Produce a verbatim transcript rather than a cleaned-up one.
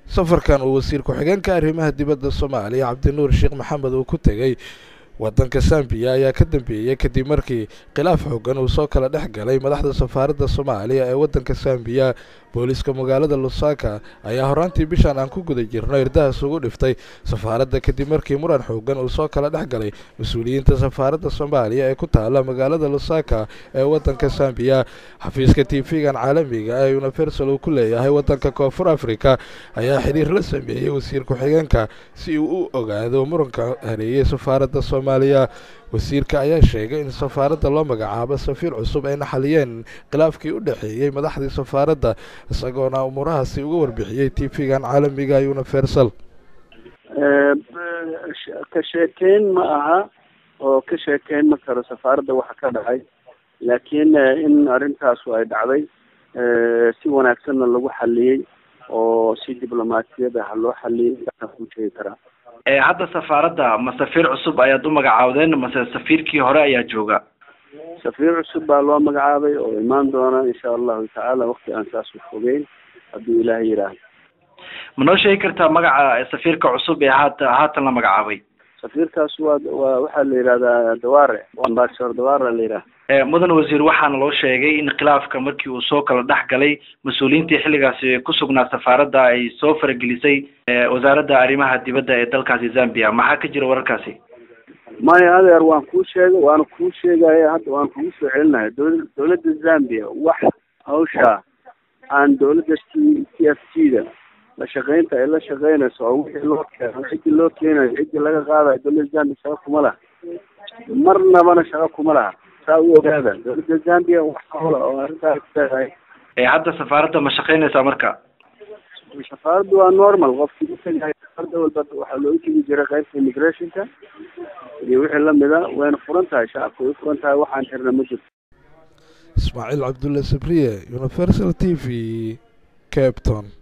safarkan uu wasiirku xigeenka arrimaha dibadda Soomaaliya Cabdinuur Sheekh Maxamed uu ku tagay waddanka Zambia ayaa ka dambeeyay kadib markii khilaaf xooggan uu soo kala dhex galay madaxda safaaradda Soomaaliya ee waddanka Zambia. booliska magaalada Lusaka ayaa horaantii bishan aan ku guda jirnay irdaha ugu dhiftay safaaradda kadib markii muran xooggan uu soo kala dhex galay mas'uuliyiinta safaaradda Soomaaliya ee ku taala magaalada Lusaka ee waddanka Zambia. xafiiska T V-gan caalamiga ah ee Universal uu ku leeyahay waddanka Koonfur Afrika ayaa xiriir la sameeyay wasiir ku-xigeenka si uu u ogaado muranka hareeyay safaaradda Soomaaliya. wasiirka ayaa sheegay in safaaradda loo magacaabo safiir cusub ay xaliyeen khilaafkii u dhaxeeyay madaxdii safaaradda, isagoona umurahaasi uga warbixiyay T V-gan caalamiga ah Universal. ee ka sheekeyn ma aha oo ka sheekeyn ma karo safaaradda waxa ka dhacay, laakiin in arrintaas ay dhacday si wanaagsanna lagu xaliyay oo si diblomaasiyad ah loo xaliyay ku sheegi karaa. ee hadda safaaradda ma safiir cusub ayaad u magacaawdeen mase safiirkii hore ayaa jooga? safiir cusub baa loo magacaabay oo imaan doona insha allahu tacaala waqti aan saas u fogeyn hadduu ilaahay yidhaahdo. ma noo sheegi kartaa magaca safiirka cusub ee haata haatan la magacaabay? safiirkaas waa waa waxaa la yidhahdaa Dawaare, ambassador Dawaare la yidhahdaa. ee mudan wasiir, waxaana loo sheegay in khilaafka markii uu soo kala dhex galay mas-uuliyiintii xilligaasi ku sugnaa safaaradda ay soo faragelisay wasaaradda arrimaha dibadda ee dalkaasi Zambia. maxaa ka jira wararkaasi? maya adeer, waan kuu sheegay waana kuu sheegaya hadda waan kugu soo celinahay. dowladda Zambia wax hawsha aan dowladda T F G-da la shaqeynta ay la shaqeynayso oo wixii loo keenay cidii loo keenay cidii laga qaaday dowladda Zambia shaqo kuma laha, marnabana shaqo kuma laha. saa u ogaada dowladda Zambia wax hawla oo arrintaas tahay. ee hadda safaaradda ma shaqeynaysaa marka? safaaraddu waa normal, qofkii u tagay safaaradda walba waxaa loogu tegi jiray qaybta immigrationka iyo wixii lamida wayna furan tahay, shacabka way furan tahay, waxaan xirna ma jirto. Ismaaciil Cabdulle Sabriye, Universal T V, Cape Town.